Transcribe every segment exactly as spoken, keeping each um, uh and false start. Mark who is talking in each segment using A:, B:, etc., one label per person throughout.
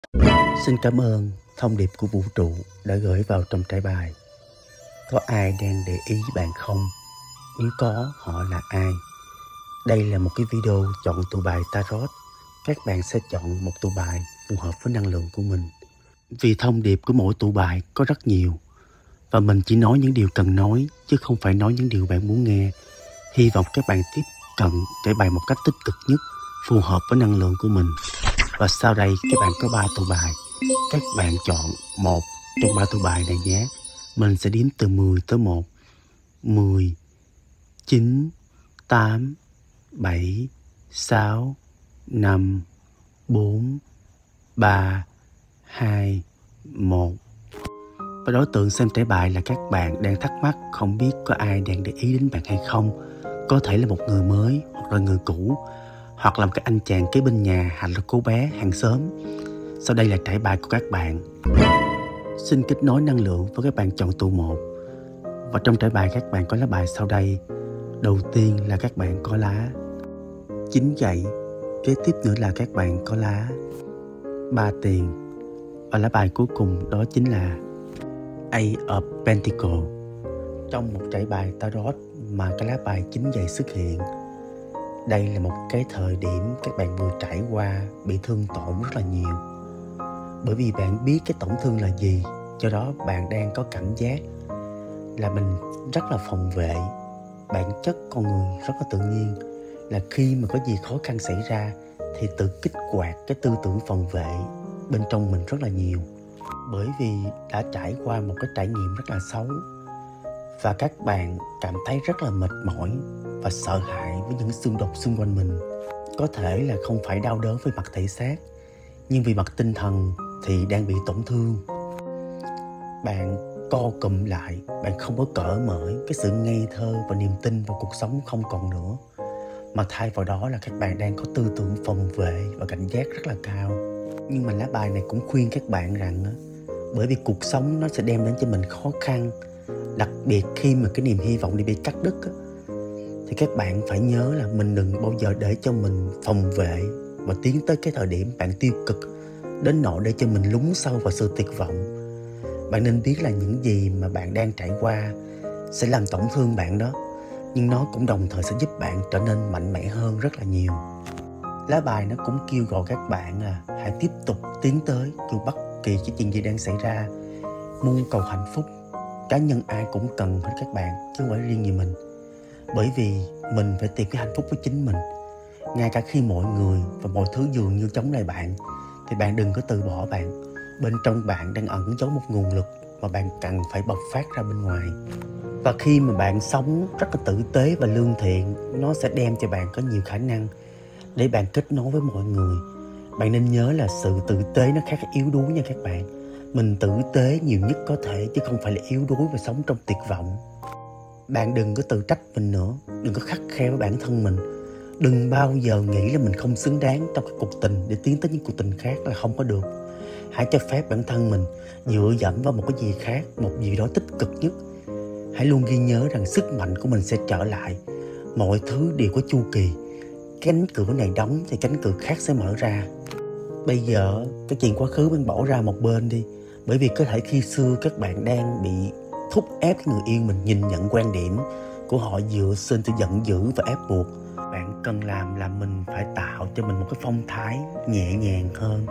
A: Xin cảm ơn thông điệp của vũ trụ đã gửi vào trong trải bài. Có ai đang để ý bạn không? Nếu có, họ là ai? Đây là một cái video chọn tụ bài Tarot. Các bạn sẽ chọn một tụ bài phù hợp với năng lượng của mình. Vì thông điệp của mỗi tụ bài có rất nhiều, và mình chỉ nói những điều cần nói, chứ không phải nói những điều bạn muốn nghe. Hy vọng các bạn tiếp cận trải bài một cách tích cực nhất, phù hợp với năng lượng của mình. Và sau đây các bạn có ba tụ bài. Các bạn chọn một trong ba tụ bài này nhé. Mình sẽ đếm từ mười tới một. mười, chín, tám, bảy, sáu, năm, bốn, ba, hai, một. Và đối tượng xem trải bài là các bạn đang thắc mắc không biết có ai đang để ý đến bạn hay không. Có thể là một người mới, hoặc là người cũ, hoặc là một cái anh chàng kế bên nhà, hoặc là cô bé hàng xóm. Sau đây là trải bài của các bạn. Xin kết nối năng lượng với các bạn chọn tụ một. Và trong trải bài các bạn có lá bài sau đây. Đầu tiên là các bạn có lá chín gậy. Kế tiếp nữa là các bạn có lá ba tiền. Và lá bài cuối cùng đó chính là Ace of Pentacles. Trong một trải bài Tarot mà cái lá bài chín gậy xuất hiện, đây là một cái thời điểm các bạn vừa trải qua bị thương tổn rất là nhiều. Bởi vì bạn biết cái tổn thương là gì, do đó bạn đang có cảm giác là mình rất là phòng vệ. Bản chất con người rất là tự nhiên là khi mà có gì khó khăn xảy ra thì tự kích hoạt cái tư tưởng phòng vệ bên trong mình rất là nhiều. Bởi vì đã trải qua một cái trải nghiệm rất là xấu, và các bạn cảm thấy rất là mệt mỏi và sợ hãi với những xung đột xung quanh mình. Có thể là không phải đau đớn về mặt thể xác, nhưng vì mặt tinh thần thì đang bị tổn thương. Bạn co cụm lại, bạn không có cởi mở, cái sự ngây thơ và niềm tin vào cuộc sống không còn nữa. Mà thay vào đó là các bạn đang có tư tưởng phòng vệ và cảnh giác rất là cao. Nhưng mà lá bài này cũng khuyên các bạn rằng bởi vì cuộc sống nó sẽ đem đến cho mình khó khăn, đặc biệt khi mà cái niềm hy vọng đi bị cắt đứt, thì các bạn phải nhớ là mình đừng bao giờ để cho mình phòng vệ và tiến tới cái thời điểm bạn tiêu cực đến nỗi để cho mình lún sâu vào sự tuyệt vọng. Bạn nên biết là những gì mà bạn đang trải qua sẽ làm tổn thương bạn đó, nhưng nó cũng đồng thời sẽ giúp bạn trở nên mạnh mẽ hơn rất là nhiều. Lá bài nó cũng kêu gọi các bạn là hãy tiếp tục tiến tới dù bất kỳ cái chuyện gì đang xảy ra. Mưu cầu hạnh phúc, cá nhân ai cũng cần hết các bạn, chứ không phải riêng gì mình. Bởi vì mình phải tìm cái hạnh phúc với chính mình. Ngay cả khi mọi người và mọi thứ dường như chống lại bạn, thì bạn đừng có từ bỏ bạn. Bên trong bạn đang ẩn giấu một nguồn lực mà bạn cần phải bộc phát ra bên ngoài. Và khi mà bạn sống rất là tử tế và lương thiện, nó sẽ đem cho bạn có nhiều khả năng để bạn kết nối với mọi người. Bạn nên nhớ là sự tử tế nó khác yếu đuối nha các bạn. Mình tử tế nhiều nhất có thể, chứ không phải là yếu đuối và sống trong tuyệt vọng. Bạn đừng có tự trách mình nữa, đừng có khắt khe với bản thân mình. Đừng bao giờ nghĩ là mình không xứng đáng trong cái cuộc tình để tiến tới những cuộc tình khác, là không có được. Hãy cho phép bản thân mình dựa dẫm vào một cái gì khác, một gì đó tích cực nhất. Hãy luôn ghi nhớ rằng sức mạnh của mình sẽ trở lại. Mọi thứ đều có chu kỳ. Cánh cửa này đóng thì cánh cửa khác sẽ mở ra. Bây giờ cái chuyện quá khứ mình bỏ ra một bên đi. Bởi vì có thể khi xưa các bạn đang bị thúc ép người yêu mình nhìn nhận quan điểm của họ dựa trên sự giận dữ và ép buộc. Bạn cần làm là mình phải tạo cho mình một cái phong thái nhẹ nhàng hơn,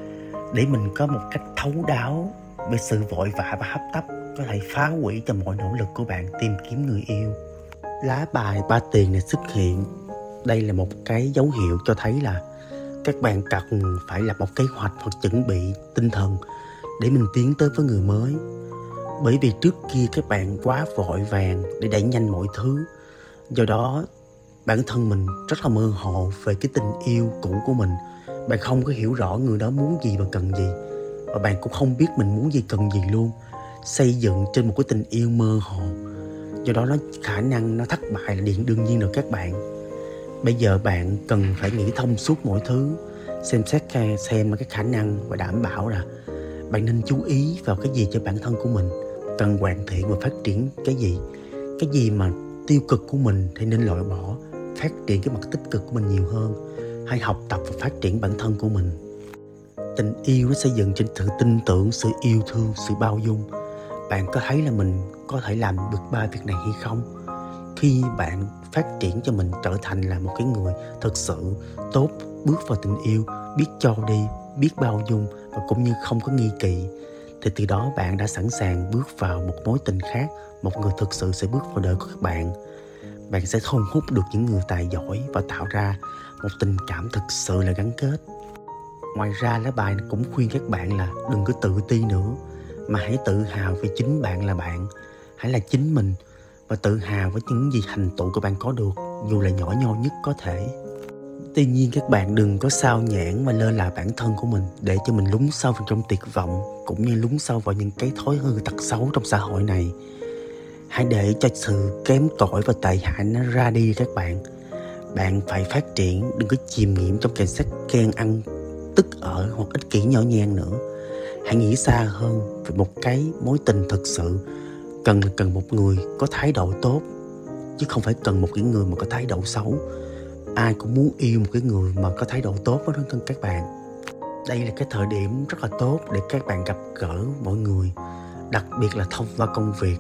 A: để mình có một cách thấu đáo. Bởi sự vội vã và hấp tấp có thể phá hủy cho mọi nỗ lực của bạn tìm kiếm người yêu. Lá bài ba tiền này xuất hiện, đây là một cái dấu hiệu cho thấy là các bạn cần phải lập một kế hoạch hoặc chuẩn bị tinh thần để mình tiến tới với người mới. Bởi vì trước kia các bạn quá vội vàng để đẩy nhanh mọi thứ, do đó bản thân mình rất là mơ hồ về cái tình yêu cũ của mình. Bạn không có hiểu rõ người đó muốn gì và cần gì, và bạn cũng không biết mình muốn gì cần gì luôn. Xây dựng trên một cái tình yêu mơ hồ, do đó nó khả năng nó thất bại là điện đương nhiên rồi các bạn. Bây giờ bạn cần phải nghĩ thông suốt mọi thứ, xem xét xem cái khả năng và đảm bảo là bạn nên chú ý vào cái gì cho bản thân của mình, cần hoàn thiện và phát triển cái gì. Cái gì mà tiêu cực của mình thì nên loại bỏ, phát triển cái mặt tích cực của mình nhiều hơn. Hãy học tập và phát triển bản thân của mình. Tình yêu nó xây dựng trên sự tin tưởng, sự yêu thương, sự bao dung. Bạn có thấy là mình có thể làm được ba việc này hay không? Khi bạn phát triển cho mình trở thành là một cái người thực sự tốt, bước vào tình yêu, biết cho đi, biết bao dung và cũng như không có nghi kỵ, thì từ đó bạn đã sẵn sàng bước vào một mối tình khác, một người thực sự sẽ bước vào đời của các bạn. Bạn sẽ thu hút được những người tài giỏi và tạo ra một tình cảm thực sự là gắn kết. Ngoài ra, lá bài cũng khuyên các bạn là đừng có tự ti nữa, mà hãy tự hào vì chính bạn là bạn. Hãy là chính mình và tự hào với những gì thành tựu của bạn có được, dù là nhỏ nhoi nhất có thể. Tuy nhiên, các bạn đừng có sao nhãng và lơ là bản thân của mình để cho mình lún sâu vào trong tuyệt vọng, cũng như lún sâu vào những cái thói hư tật xấu trong xã hội này. Hãy để cho sự kém cỏi và tệ hại nó ra đi các bạn. Bạn phải phát triển, đừng có chìm nghiệm trong cảnh sắc ghen ăn tức ở hoặc ích kỷ nhỏ nhen nữa. Hãy nghĩ xa hơn về một cái mối tình thực sự cần là cần một người có thái độ tốt, chứ không phải cần một cái người mà có thái độ xấu. Ai cũng muốn yêu một cái người mà có thái độ tốt đó thân các bạn. Đây là cái thời điểm rất là tốt để các bạn gặp gỡ mọi người, đặc biệt là thông qua công việc.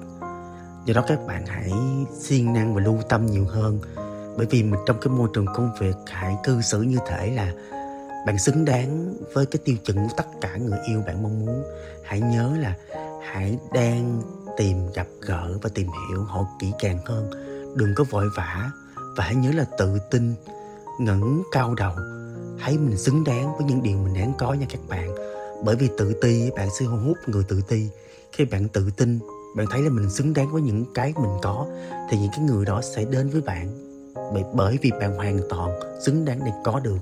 A: Do đó các bạn hãy siêng năng và lưu tâm nhiều hơn. Bởi vì mình trong cái môi trường công việc, hãy cư xử như thể là bạn xứng đáng với cái tiêu chuẩn của tất cả người yêu bạn mong muốn. Hãy nhớ là hãy đang tìm gặp gỡ và tìm hiểu họ kỹ càng hơn. Đừng có vội vã. Và hãy nhớ là tự tin, ngẩng cao đầu. Hãy mình xứng đáng với những điều mình đáng có nha các bạn. Bởi vì tự ti, bạn sẽ thu hút người tự ti. Khi bạn tự tin, bạn thấy là mình xứng đáng với những cái mình có, thì những cái người đó sẽ đến với bạn. Bởi, bởi vì bạn hoàn toàn xứng đáng để có được.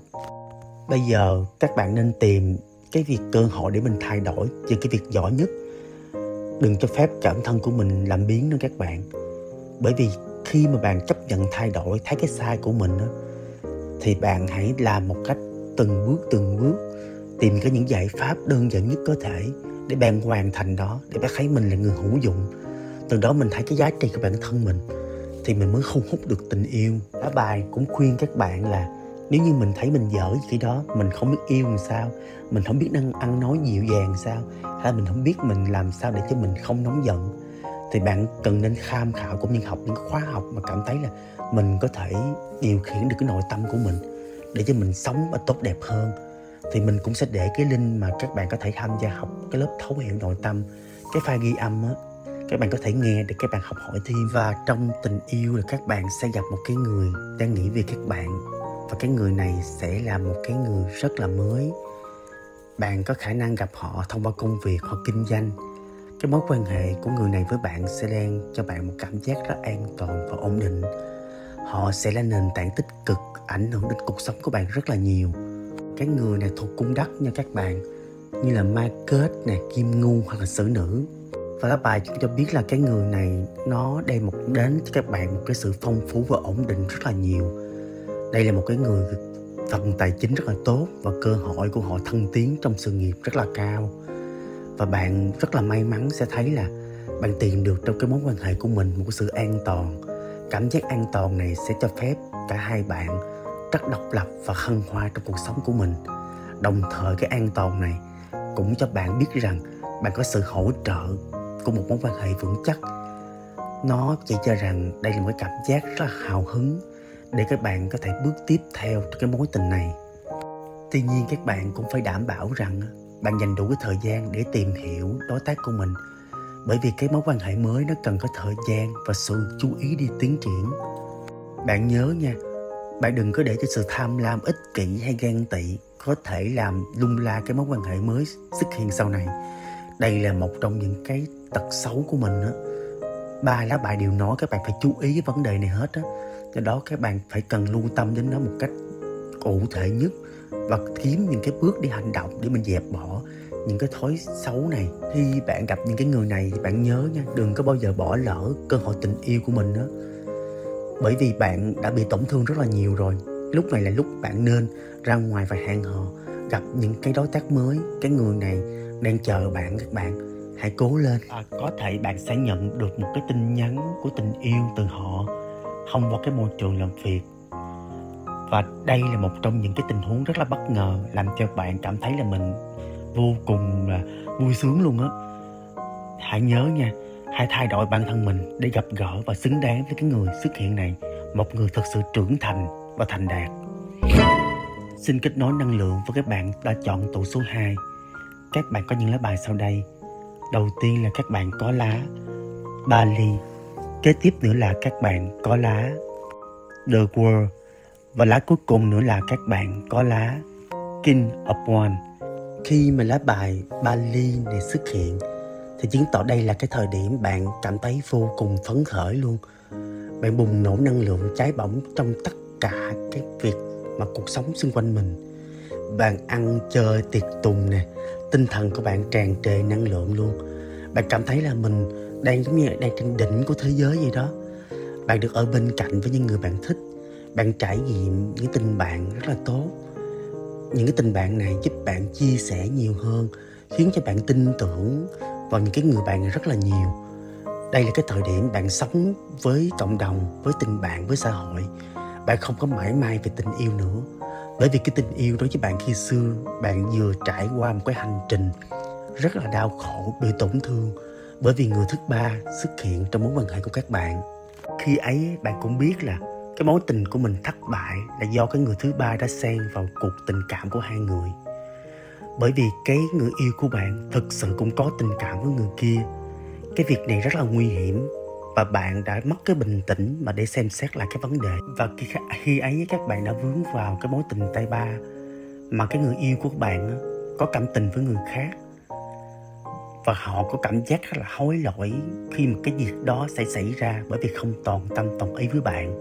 A: Bây giờ các bạn nên tìm cái việc cơ hội để mình thay đổi về cái việc giỏi nhất. Đừng cho phép cảm thân của mình làm biến nữa các bạn. Bởi vì khi mà bạn chấp nhận thay đổi, thấy cái sai của mình đó, thì bạn hãy làm một cách từng bước từng bước, tìm cái những giải pháp đơn giản nhất có thể để bạn hoàn thành đó, để bạn thấy mình là người hữu dụng. Từ đó mình thấy cái giá trị của bản thân mình, thì mình mới thu hút được tình yêu. Lá bài cũng khuyên các bạn là nếu như mình thấy mình dở gì đó, mình không biết yêu làm sao, mình không biết năng ăn nói dịu dàng sao, hay mình không biết mình làm sao để cho mình không nóng giận, thì bạn cần nên tham khảo cũng như học những khóa học mà cảm thấy là mình có thể điều khiển được cái nội tâm của mình để cho mình sống và tốt đẹp hơn. Thì mình cũng sẽ để cái link mà các bạn có thể tham gia học cái lớp thấu hiểu nội tâm, cái file ghi âm á, các bạn có thể nghe để các bạn học hỏi thêm. Và trong tình yêu là các bạn sẽ gặp một cái người đang nghĩ về các bạn, và cái người này sẽ là một cái người rất là mới. Bạn có khả năng gặp họ thông qua công việc hoặc kinh doanh. Cái mối quan hệ của người này với bạn sẽ đem cho bạn một cảm giác rất an toàn và ổn định. Họ sẽ là nền tảng tích cực, ảnh hưởng đến cuộc sống của bạn rất là nhiều. Cái người này thuộc cung đất nha các bạn, như là ma kết nè, kim ngưu hoặc là xử nữ. Và lá bài cũng cho biết là cái người này nó đem một đến cho các bạn một cái sự phong phú và ổn định rất là nhiều. Đây là một cái người phần tài chính rất là tốt, và cơ hội của họ thăng tiến trong sự nghiệp rất là cao. Và bạn rất là may mắn sẽ thấy là bạn tìm được trong cái mối quan hệ của mình một cái sự an toàn. Cảm giác an toàn này sẽ cho phép cả hai bạn rất độc lập và hân hoan trong cuộc sống của mình. Đồng thời cái an toàn này cũng cho bạn biết rằng bạn có sự hỗ trợ của một mối quan hệ vững chắc. Nó chỉ cho rằng đây là một cái cảm giác rất là hào hứng để các bạn có thể bước tiếp theo cái mối tình này. Tuy nhiên các bạn cũng phải đảm bảo rằng bạn dành đủ cái thời gian để tìm hiểu đối tác của mình. Bởi vì cái mối quan hệ mới nó cần có thời gian và sự chú ý đi tiến triển. Bạn nhớ nha, bạn đừng có để cho sự tham lam, ích kỷ hay ghen tị có thể làm lung la cái mối quan hệ mới xuất hiện sau này. Đây là một trong những cái tật xấu của mình đó. Ba lá bài đều nói các bạn phải chú ý cái vấn đề này hết á. Do đó các bạn phải cần lưu tâm đến nó một cách cụ thể nhất, và kiếm những cái bước đi hành động để mình dẹp bỏ những cái thói xấu này. Khi bạn gặp những cái người này thì bạn nhớ nha, đừng có bao giờ bỏ lỡ cơ hội tình yêu của mình đó. Bởi vì bạn đã bị tổn thương rất là nhiều rồi. Lúc này là lúc bạn nên ra ngoài và hẹn hò, gặp những cái đối tác mới. Cái người này đang chờ bạn các bạn. Hãy cố lên. À, có thể bạn sẽ nhận được một cái tin nhắn của tình yêu từ họ thông qua cái môi trường làm việc. Và đây là một trong những cái tình huống rất là bất ngờ, làm cho bạn cảm thấy là mình vô cùng là vui sướng luôn á. Hãy nhớ nha, hãy thay đổi bản thân mình để gặp gỡ và xứng đáng với cái người xuất hiện này, một người thật sự trưởng thành và thành đạt. Xin kết nối năng lượng với các bạn đã chọn tụ số hai. Các bạn có những lá bài sau đây. Đầu tiên là các bạn có lá ba ly. Kế tiếp nữa là các bạn có lá The World. Và lá cuối cùng nữa là các bạn có lá King of Wands. Khi mà lá bài ba ly này xuất hiện thì chứng tỏ đây là cái thời điểm bạn cảm thấy vô cùng phấn khởi luôn. Bạn bùng nổ năng lượng cháy bỏng trong tất cả cái việc mà cuộc sống xung quanh mình. Bạn ăn chơi tiệc tùng nè, tinh thần của bạn tràn trề năng lượng luôn. Bạn cảm thấy là mình đang giống như là đang trên đỉnh của thế giới vậy đó. Bạn được ở bên cạnh với những người bạn thích. Bạn trải nghiệm những tình bạn rất là tốt. Những cái tình bạn này giúp bạn chia sẻ nhiều hơn, khiến cho bạn tin tưởng vào những cái người bạn này rất là nhiều. Đây là cái thời điểm bạn sống với cộng đồng, với tình bạn, với xã hội. Bạn không có mãi may về tình yêu nữa. Bởi vì cái tình yêu đối với bạn khi xưa, bạn vừa trải qua một cái hành trình rất là đau khổ, bị tổn thương bởi vì người thứ ba xuất hiện trong mối quan hệ của các bạn. Khi ấy bạn cũng biết là cái mối tình của mình thất bại là do cái người thứ ba đã xen vào cuộc tình cảm của hai người. Bởi vì cái người yêu của bạn thực sự cũng có tình cảm với người kia. Cái việc này rất là nguy hiểm và bạn đã mất cái bình tĩnh mà để xem xét lại cái vấn đề. Và khi, khi ấy các bạn đã vướng vào cái mối tình tay ba mà cái người yêu của bạn có cảm tình với người khác. Và họ có cảm giác rất là hối lỗi khi mà cái việc đó sẽ xảy ra, bởi vì không toàn tâm toàn ý với bạn.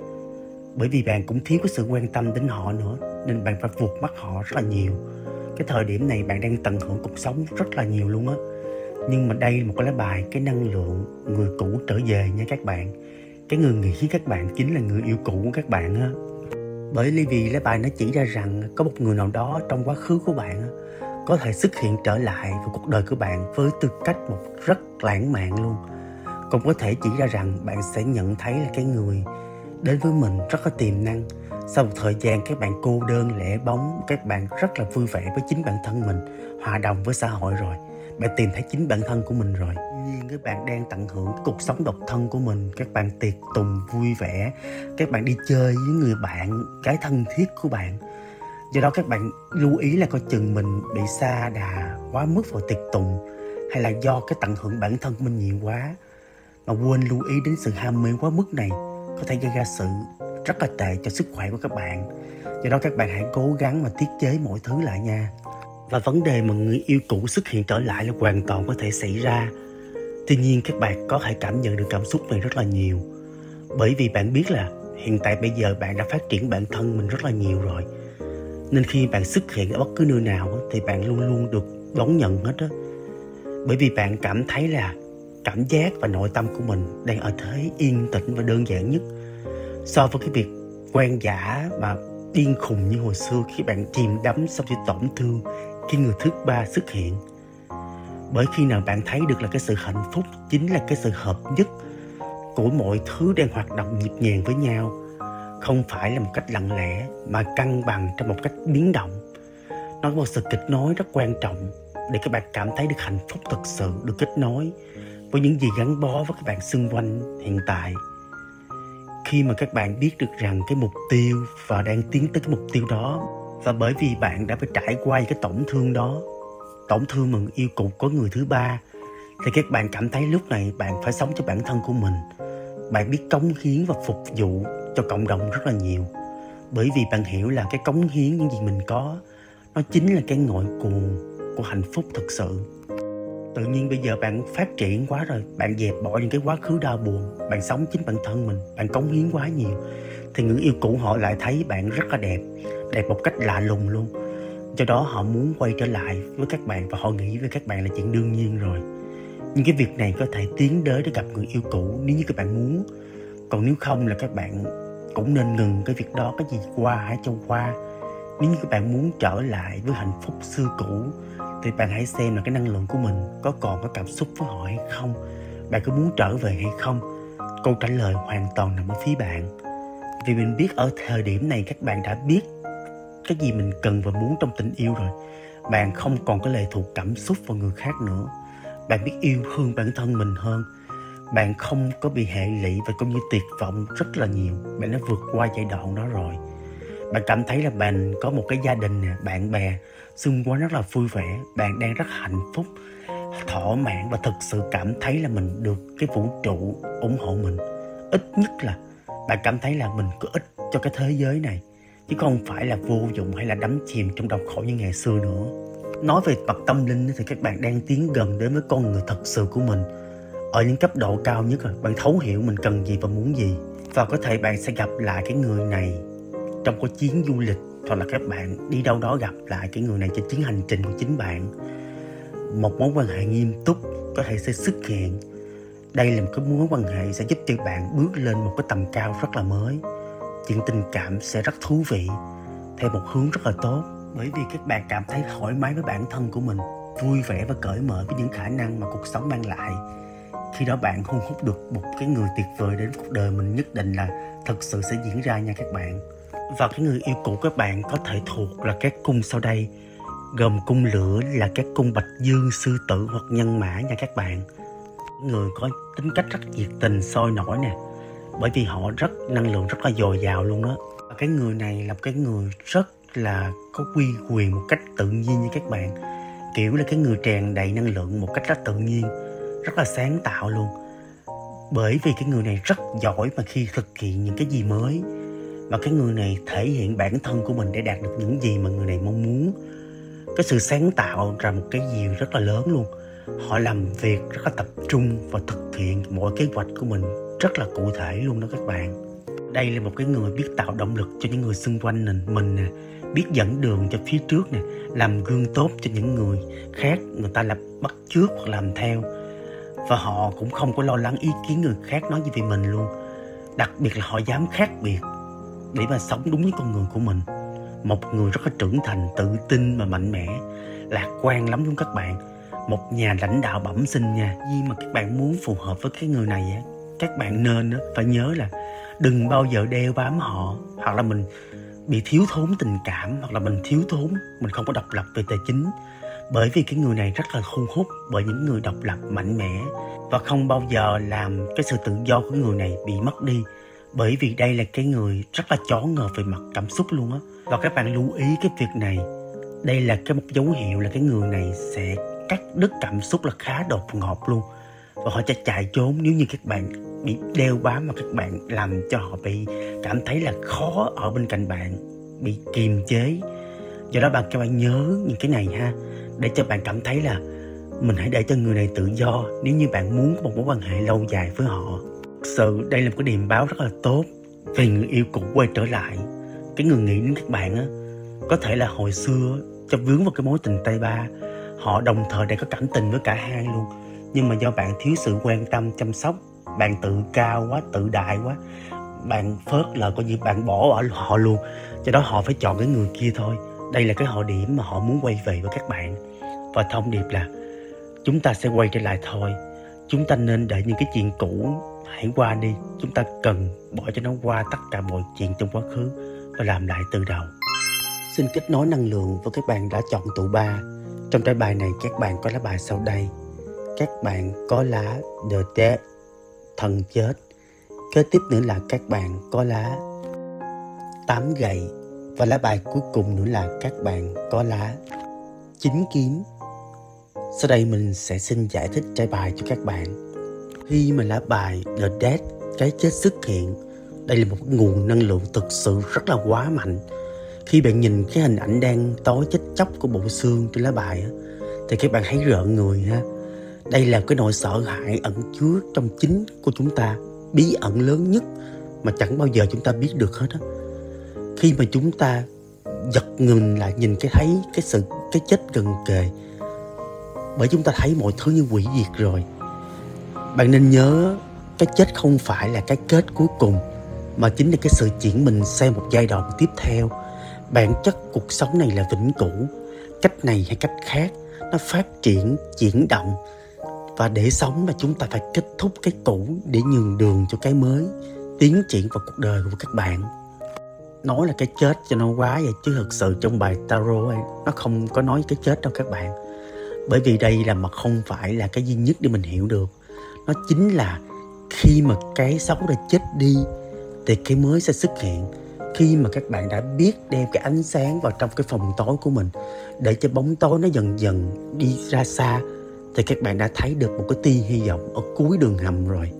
A: Bởi vì bạn cũng thiếu cái sự quan tâm đến họ nữa, nên bạn phải vụt mất họ rất là nhiều. Cái thời điểm này bạn đang tận hưởng cuộc sống rất là nhiều luôn á. Nhưng mà đây là một cái lá bài, cái năng lượng người cũ trở về nha các bạn. Cái người nghĩ các bạn chính là người yêu cũ của các bạn á. Bởi vì lá bài nó chỉ ra rằng có một người nào đó trong quá khứ của bạn á, có thể xuất hiện trở lại vào cuộc đời của bạn với tư cách một rất lãng mạn luôn. Cũng có thể chỉ ra rằng bạn sẽ nhận thấy là cái người đến với mình rất có tiềm năng. Sau một thời gian các bạn cô đơn lẻ bóng, các bạn rất là vui vẻ với chính bản thân mình, hòa đồng với xã hội rồi. Bạn tìm thấy chính bản thân của mình rồi. Nhưng các bạn đang tận hưởng cuộc sống độc thân của mình. Các bạn tiệc tùng vui vẻ, các bạn đi chơi với người bạn, cái thân thiết của bạn. Do đó các bạn lưu ý là coi chừng mình bị sa đà quá mức vào tiệc tùng, hay là do cái tận hưởng bản thân của mình nhiều quá mà quên lưu ý đến sự ham mê quá mức này có thể gây ra sự rất là tệ cho sức khỏe của các bạn. Do đó các bạn hãy cố gắng mà tiết chế mọi thứ lại nha. Và vấn đề mà người yêu cũ xuất hiện trở lại là hoàn toàn có thể xảy ra. Tuy nhiên các bạn có thể cảm nhận được cảm xúc này rất là nhiều. Bởi vì bạn biết là hiện tại bây giờ bạn đã phát triển bản thân mình rất là nhiều rồi. Nên khi bạn xuất hiện ở bất cứ nơi nào thì bạn luôn luôn được đón nhận hết á. Bởi vì bạn cảm thấy là cảm giác và nội tâm của mình đang ở thế yên tĩnh và đơn giản nhất, so với cái việc quan dã và điên khùng như hồi xưa khi bạn chìm đắm trong sự tổn thương khi người thứ ba xuất hiện. Bởi khi nào bạn thấy được là cái sự hạnh phúc chính là cái sự hợp nhất của mọi thứ đang hoạt động nhịp nhàng với nhau, không phải là một cách lặng lẽ mà cân bằng trong một cách biến động. Nó có một sự kết nối rất quan trọng để các bạn cảm thấy được hạnh phúc thật sự, được kết nối với những gì gắn bó với các bạn xung quanh hiện tại. Khi mà các bạn biết được rằng cái mục tiêu và đang tiến tới cái mục tiêu đó, và bởi vì bạn đã phải trải qua cái tổn thương đó, tổn thương mà yêu cũ có người thứ ba, thì các bạn cảm thấy lúc này bạn phải sống cho bản thân của mình. Bạn biết cống hiến và phục vụ cho cộng đồng rất là nhiều. Bởi vì bạn hiểu là cái cống hiến những gì mình có, nó chính là cái ngọn nguồn của hạnh phúc thực sự. Tự nhiên bây giờ bạn phát triển quá rồi, bạn dẹp bỏ những cái quá khứ đau buồn, bạn sống chính bản thân mình, bạn cống hiến quá nhiều, thì người yêu cũ họ lại thấy bạn rất là đẹp, đẹp một cách lạ lùng luôn. Do đó họ muốn quay trở lại với các bạn và họ nghĩ về các bạn là chuyện đương nhiên rồi. Nhưng cái việc này có thể tiến đến để gặp người yêu cũ nếu như các bạn muốn. Còn nếu không là các bạn cũng nên ngừng cái việc đó, cái gì qua hãy cho qua. Nếu như các bạn muốn trở lại với hạnh phúc xưa cũ thì bạn hãy xem là cái năng lượng của mình có còn có cảm xúc với họ hay không. Bạn có muốn trở về hay không? Câu trả lời hoàn toàn nằm ở phía bạn. Vì mình biết ở thời điểm này các bạn đã biết cái gì mình cần và muốn trong tình yêu rồi. Bạn không còn có lệ thuộc cảm xúc vào người khác nữa. Bạn biết yêu thương bản thân mình hơn. Bạn không có bị hệ lụy và cũng như tuyệt vọng rất là nhiều. Bạn đã vượt qua giai đoạn đó rồi. Bạn cảm thấy là bạn có một cái gia đình nè, bạn bè xung quanh rất là vui vẻ. Bạn đang rất hạnh phúc, thỏa mãn và thực sự cảm thấy là mình được cái vũ trụ ủng hộ mình. Ít nhất là bạn cảm thấy là mình có ích cho cái thế giới này, chứ không phải là vô dụng hay là đắm chìm trong đau khổ như ngày xưa nữa. Nói về mặt tâm linh thì các bạn đang tiến gần đến với con người thật sự của mình. Ở những cấp độ cao nhất rồi, bạn thấu hiểu mình cần gì và muốn gì. Và có thể bạn sẽ gặp lại cái người này trong cái chuyến du lịch, hoặc là các bạn đi đâu đó gặp lại cái người này trên chuyến hành trình của chính bạn. Một mối quan hệ nghiêm túc có thể sẽ xuất hiện. Đây là một cái mối quan hệ sẽ giúp cho bạn bước lên một cái tầm cao rất là mới. Chuyện tình cảm sẽ rất thú vị, theo một hướng rất là tốt. Bởi vì các bạn cảm thấy thoải mái với bản thân của mình, vui vẻ và cởi mở với những khả năng mà cuộc sống mang lại. Khi đó bạn thu hút được một cái người tuyệt vời đến cuộc đời mình, nhất định là thật sự sẽ diễn ra nha các bạn. Và cái người yêu cũ các bạn có thể thuộc là các cung sau đây, gồm cung lửa là các cung Bạch Dương, Sư Tử hoặc Nhân Mã nha các bạn. Người có tính cách rất nhiệt tình, sôi nổi nè, bởi vì họ rất năng lượng rất là dồi dào luôn đó. Và cái người này là cái người rất là có uy quyền một cách tự nhiên nha các bạn. Kiểu là cái người tràn đầy năng lượng một cách rất tự nhiên, rất là sáng tạo luôn. Bởi vì cái người này rất giỏi mà khi thực hiện những cái gì mới. Và cái người này thể hiện bản thân của mình để đạt được những gì mà người này mong muốn. Cái sự sáng tạo là một cái gì rất là lớn luôn. Họ làm việc rất là tập trung và thực hiện mọi kế hoạch của mình rất là cụ thể luôn đó các bạn. Đây là một cái người biết tạo động lực cho những người xung quanh mình nè, biết dẫn đường cho phía trước nè, làm gương tốt cho những người khác, người ta là bắt chước hoặc làm theo. Và họ cũng không có lo lắng ý kiến người khác nói gì về mình luôn. Đặc biệt là họ dám khác biệt để mà sống đúng với con người của mình. Một người rất là trưởng thành, tự tin và mạnh mẽ, lạc quan lắm luôn các bạn. Một nhà lãnh đạo bẩm sinh nha. Nhưng mà các bạn muốn phù hợp với cái người này á, các bạn nên phải nhớ là đừng bao giờ đeo bám họ. Hoặc là mình bị thiếu thốn tình cảm, hoặc là mình thiếu thốn, mình không có độc lập về tài chính. Bởi vì cái người này rất là thu hút bởi những người độc lập, mạnh mẽ, và không bao giờ làm cái sự tự do của người này bị mất đi. Bởi vì đây là cái người rất là chón ngợp về mặt cảm xúc luôn á. Và các bạn lưu ý cái việc này. Đây là cái một dấu hiệu là cái người này sẽ cắt đứt cảm xúc là khá đột ngột luôn. Và họ sẽ chạy trốn nếu như các bạn bị đeo bám và các bạn làm cho họ bị cảm thấy là khó ở bên cạnh bạn, bị kiềm chế. Do đó bạn các bạn nhớ những cái này ha, để cho bạn cảm thấy là mình hãy để cho người này tự do nếu như bạn muốn có một mối quan hệ lâu dài với họ. Thực sự đây là một cái điềm báo rất là tốt về người yêu cũ quay trở lại. Cái người nghĩ đến các bạn á, có thể là hồi xưa cho vướng vào cái mối tình tay ba, họ đồng thời đã có cảm tình với cả hai luôn. Nhưng mà do bạn thiếu sự quan tâm chăm sóc, bạn tự cao quá, tự đại quá, bạn phớt lờ, coi như bạn bỏ ở họ luôn. Cho đó họ phải chọn cái người kia thôi. Đây là cái thời điểm mà họ muốn quay về với các bạn. Và thông điệp là chúng ta sẽ quay trở lại thôi. Chúng ta nên để những cái chuyện cũ hãy qua đi. Chúng ta cần bỏ cho nó qua tất cả mọi chuyện trong quá khứ và làm lại từ đầu. Xin kết nối năng lượng với các bạn đã chọn tụ ba. Trong trái bài này các bạn có lá bài sau đây. Các bạn có lá The Dead, thần chết. Kế tiếp nữa là các bạn có lá tám gậy. Và lá bài cuối cùng nữa là các bạn có lá chín kiếm. Sau đây mình sẽ xin giải thích trái bài cho các bạn. Khi mà lá bài The Dead, cái chết xuất hiện, đây là một nguồn năng lượng thực sự rất là quá mạnh. Khi bạn nhìn cái hình ảnh đang tối chết chóc của bộ xương trên lá bài á, thì các bạn thấy rợn người ha. Đây là cái nỗi sợ hãi ẩn chứa trong chính của chúng ta, bí ẩn lớn nhất mà chẳng bao giờ chúng ta biết được hết á. Khi mà chúng ta giật mình lại nhìn cái thấy cái sự cái chết gần kề, bởi chúng ta thấy mọi thứ như hủy diệt rồi. Bạn nên nhớ cái chết không phải là cái kết cuối cùng, mà chính là cái sự chuyển mình sang một giai đoạn tiếp theo. Bản chất cuộc sống này là vĩnh cửu. Cách này hay cách khác, nó phát triển, chuyển động. Và để sống là chúng ta phải kết thúc cái cũ để nhường đường cho cái mới tiến triển vào cuộc đời của các bạn. nói là cái chết cho nó quá vậy, chứ thực sự trong bài tarot ấy, nó không có nói cái chết đâu các bạn. Bởi vì đây là mà không phải là cái duy nhất để mình hiểu được. Nó chính là khi mà cái xấu đã chết đi thì cái mới sẽ xuất hiện. Khi mà các bạn đã biết đem cái ánh sáng vào trong cái phòng tối của mình, để cho bóng tối nó dần dần đi ra xa, thì các bạn đã thấy được một cái tia hy vọng ở cuối đường hầm rồi.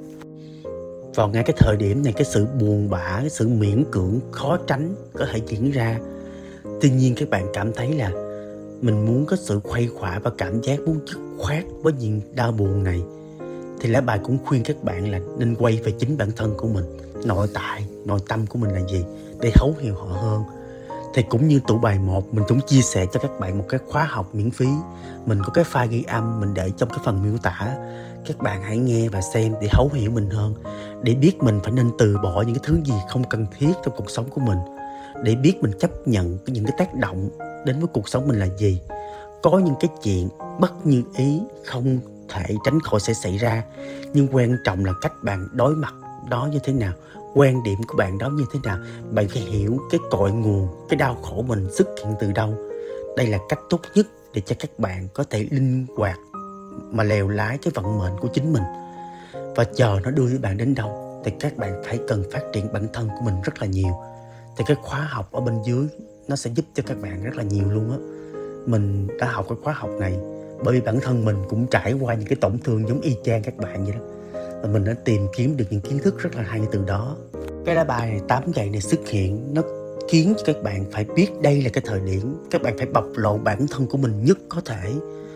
A: Vào ngay cái thời điểm này, cái sự buồn bã, cái sự miễn cưỡng khó tránh có thể diễn ra. Tuy nhiên các bạn cảm thấy là mình muốn có sự khuây khỏa và cảm giác muốn dứt khoát với những đau buồn này, thì lá bài cũng khuyên các bạn là nên quay về chính bản thân của mình. Nội tại, nội tâm của mình là gì, để thấu hiểu họ hơn. Thì cũng như tủ bài một, mình cũng chia sẻ cho các bạn một cái khóa học miễn phí. Mình có cái file ghi âm mình để trong cái phần miêu tả. Các bạn hãy nghe và xem để thấu hiểu mình hơn, để biết mình phải nên từ bỏ những cái thứ gì không cần thiết trong cuộc sống của mình, để biết mình chấp nhận những cái tác động đến với cuộc sống mình là gì. Có những cái chuyện bất như ý không thể tránh khỏi sẽ xảy ra, nhưng quan trọng là cách bạn đối mặt đó như thế nào, quan điểm của bạn đó như thế nào. Bạn phải hiểu cái cội nguồn, cái đau khổ mình xuất hiện từ đâu. Đây là cách tốt nhất để cho các bạn có thể linh hoạt mà lèo lái cái vận mệnh của chính mình. Và chờ nó đưa bạn đến đâu thì các bạn phải cần phát triển bản thân của mình rất là nhiều. Thì cái khóa học ở bên dưới nó sẽ giúp cho các bạn rất là nhiều luôn á. Mình đã học cái khóa học này bởi vì bản thân mình cũng trải qua những cái tổn thương giống y chang các bạn vậy đó. Và mình đã tìm kiếm được những kiến thức rất là hay từ đó. Cái lá bài này, tám gậy này xuất hiện, nó khiến cho các bạn phải biết đây là cái thời điểm các bạn phải bộc lộ bản thân của mình nhất có thể.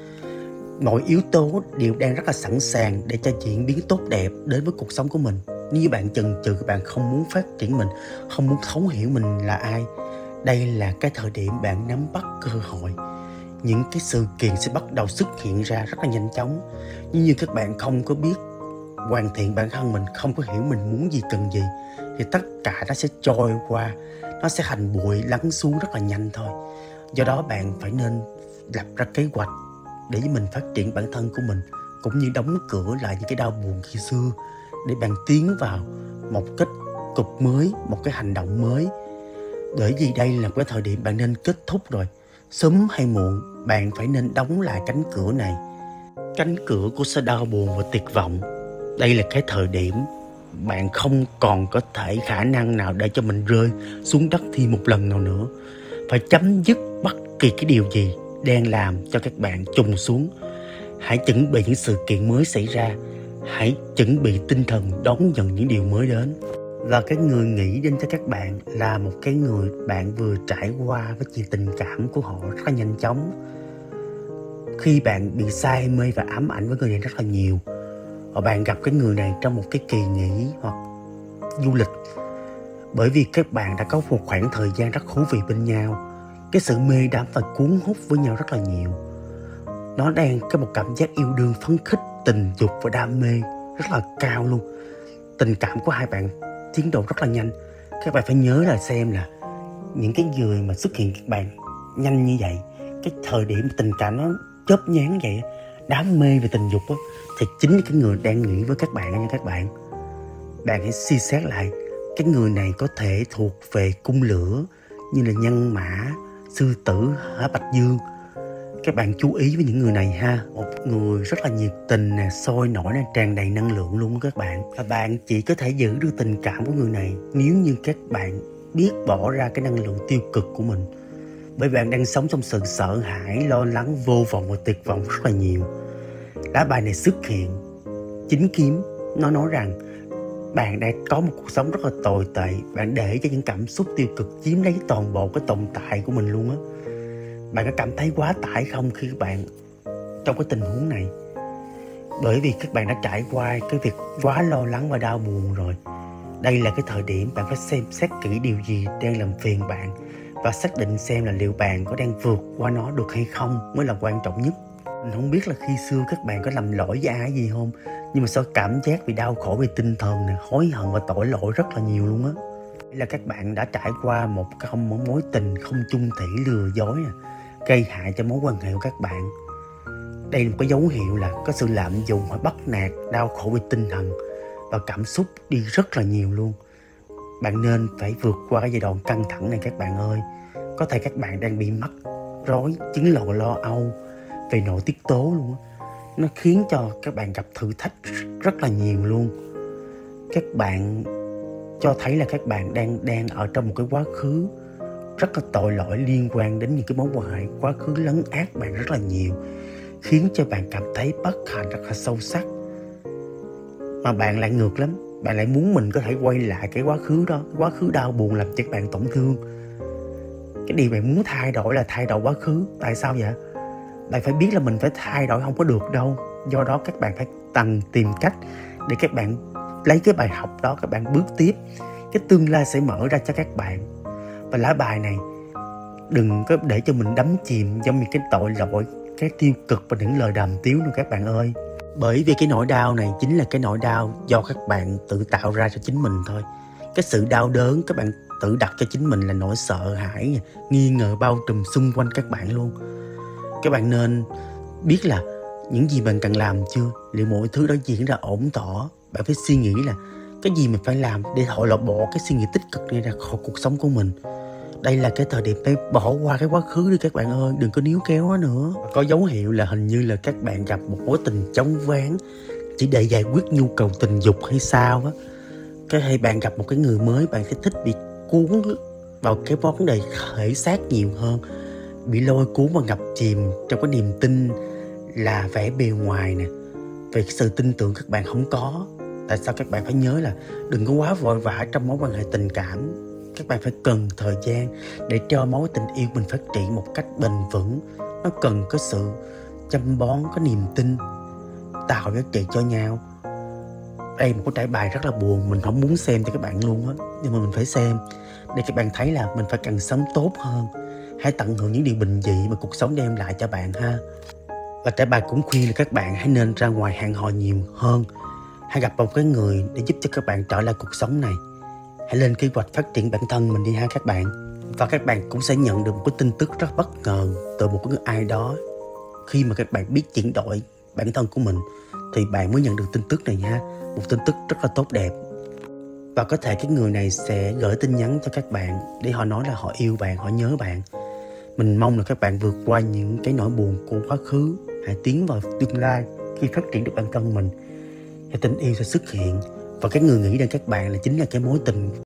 A: Mọi yếu tố đều đang rất là sẵn sàng để cho diễn biến tốt đẹp đến với cuộc sống của mình. Nếu bạn chần chừ, các bạn không muốn phát triển mình, không muốn thấu hiểu mình là ai, đây là cái thời điểm bạn nắm bắt cơ hội. Những cái sự kiện sẽ bắt đầu xuất hiện ra rất là nhanh chóng. Nhưng như các bạn không có biết hoàn thiện bản thân mình, không có hiểu mình muốn gì cần gì, thì tất cả nó sẽ trôi qua, nó sẽ thành bụi lắng xuống rất là nhanh thôi. Do đó bạn phải nên lập ra kế hoạch để mình phát triển bản thân của mình, cũng như đóng cửa lại những cái đau buồn khi xưa, để bạn tiến vào một kết cục mới, một cái hành động mới. Bởi vì đây là cái thời điểm bạn nên kết thúc rồi. Sớm hay muộn bạn phải nên đóng lại cánh cửa này, cánh cửa của sự đau buồn và tuyệt vọng. Đây là cái thời điểm bạn không còn có thể khả năng nào để cho mình rơi xuống đất thêm một lần nào nữa. Phải chấm dứt bất kỳ cái điều gì đang làm cho các bạn trùng xuống. Hãy chuẩn bị những sự kiện mới xảy ra. Hãy chuẩn bị tinh thần đón nhận những điều mới đến. Và cái người nghĩ đến cho các bạn là một cái người bạn vừa trải qua với chuyện tình cảm của họ rất là nhanh chóng. Khi bạn bị say mê và ám ảnh với người này rất là nhiều, và bạn gặp cái người này trong một cái kỳ nghỉ hoặc du lịch, bởi vì các bạn đã có một khoảng thời gian rất thú vị bên nhau. Cái sự mê đắm và cuốn hút với nhau rất là nhiều. Nó đang có một cảm giác yêu đương, phấn khích, tình dục và đam mê rất là cao luôn. Tình cảm của hai bạn tiến độ rất là nhanh. Các bạn phải nhớ là xem là những cái người mà xuất hiện các bạn nhanh như vậy, cái thời điểm tình cảm nó chớp nhoáng vậy, đam mê về tình dục đó, thì chính là cái người đang nghĩ với các bạn nha các bạn. Bạn hãy suy xét lại, cái người này có thể thuộc về cung lửa như là Nhân Mã, Sư Tử, Hỏa Bạch Dương. Các bạn chú ý với những người này ha. Một người rất là nhiệt tình nè, sôi nổi nè, tràn đầy năng lượng luôn các bạn. Và bạn chỉ có thể giữ được tình cảm của người này nếu như các bạn biết bỏ ra cái năng lượng tiêu cực của mình. Bởi bạn đang sống trong sự sợ hãi, lo lắng, vô vọng và tuyệt vọng rất là nhiều. Lá bài này xuất hiện chính kiếm, nó nói rằng bạn đang có một cuộc sống rất là tồi tệ. Bạn để cho những cảm xúc tiêu cực chiếm lấy toàn bộ cái tồn tại của mình luôn á. Bạn có cảm thấy quá tải không khi các bạn trong cái tình huống này? Bởi vì các bạn đã trải qua cái việc quá lo lắng và đau buồn rồi. Đây là cái thời điểm bạn phải xem xét kỹ điều gì đang làm phiền bạn, và xác định xem là liệu bạn có đang vượt qua nó được hay không mới là quan trọng nhất. Mình không biết là khi xưa các bạn có làm lỗi với ai gì không, nhưng mà sao cảm giác bị đau khổ về tinh thần này, hối hận và tội lỗi rất là nhiều luôn á. Hay là các bạn đã trải qua một cái không mối tình không chung thủy, lừa dối nè, gây hại cho mối quan hệ của các bạn. Đây là một cái dấu hiệu là có sự lạm dụng hoặc bắt nạt, đau khổ về tinh thần và cảm xúc đi rất là nhiều luôn. bạn nên phải vượt qua cái giai đoạn căng thẳng này các bạn ơi. Có thể các bạn đang bị mắc rối chứng lo lo âu về nội tiết tố luôn á. Nó khiến cho các bạn gặp thử thách rất là nhiều luôn. Các bạn cho thấy là các bạn đang đang ở trong một cái quá khứ rất là tội lỗi liên quan đến những cái mối quan hệ quá khứ lấn át bạn rất là nhiều, khiến cho bạn cảm thấy bất hạnh rất là sâu sắc. Mà bạn lại ngược lắm, bạn lại muốn mình có thể quay lại cái quá khứ đó, cái quá khứ đau buồn làm cho các bạn tổn thương. Cái điều bạn muốn thay đổi là thay đổi quá khứ. Tại sao vậy? Bạn phải biết là mình phải thay đổi không có được đâu. Do đó các bạn phải cần tìm cách để các bạn lấy cái bài học đó, các bạn bước tiếp. Cái tương lai sẽ mở ra cho các bạn. Và lá bài này đừng có để cho mình đắm chìm trong những cái tội lỗi, cái tiêu cực và những lời đàm tiếu nữa các bạn ơi. Bởi vì cái nỗi đau này chính là cái nỗi đau do các bạn tự tạo ra cho chính mình thôi. Cái sự đau đớn các bạn tự đặt cho chính mình là nỗi sợ hãi, nghi ngờ bao trùm xung quanh các bạn luôn. Các bạn nên biết là những gì mình cần làm chưa, liệu mọi thứ đó diễn ra ổn thỏa. Bạn phải suy nghĩ là cái gì mình phải làm để họ lột bỏ cái suy nghĩ tích cực này ra khỏi cuộc sống của mình. Đây là cái thời điểm phải bỏ qua cái quá khứ đi các bạn ơi, đừng có níu kéo nó nữa. Có dấu hiệu là hình như là các bạn gặp một mối tình chóng váng chỉ để giải quyết nhu cầu tình dục hay sao á. Cái hay bạn gặp một cái người mới, bạn sẽ thích bị cuốn vào cái vấn đề thể xác nhiều hơn, bị lôi cuốn và ngập chìm trong cái niềm tin là vẻ bề ngoài nè, về cái sự tin tưởng các bạn không có. Tại sao các bạn phải nhớ là đừng có quá vội vã trong mối quan hệ tình cảm. Các bạn phải cần thời gian để cho mối tình yêu mình phát triển một cách bền vững. Nó cần có sự chăm bón, có niềm tin, tạo giá trị cho nhau. Đây một cái trải bài rất là buồn, mình không muốn xem cho các bạn luôn á, nhưng mà mình phải xem để các bạn thấy là mình phải cần sống tốt hơn. Hãy tận hưởng những điều bình dị mà cuộc sống đem lại cho bạn ha. Và trải bài cũng khuyên là các bạn hãy nên ra ngoài hẹn hò nhiều hơn. Hãy gặp một cái người để giúp cho các bạn trở lại cuộc sống này. Hãy lên kế hoạch phát triển bản thân mình đi ha các bạn. Và các bạn cũng sẽ nhận được một cái tin tức rất bất ngờ từ một người ai đó. Khi mà các bạn biết chuyển đổi bản thân của mình thì bạn mới nhận được tin tức này nha. Một tin tức rất là tốt đẹp. Và có thể cái người này sẽ gửi tin nhắn cho các bạn để họ nói là họ yêu bạn, họ nhớ bạn. Mình mong là các bạn vượt qua những cái nỗi buồn của quá khứ. Hãy tiến vào tương lai. Khi phát triển được bản thân mình thì tình yêu sẽ xuất hiện. Và cái người nghĩ đến các bạn là chính là cái mối tình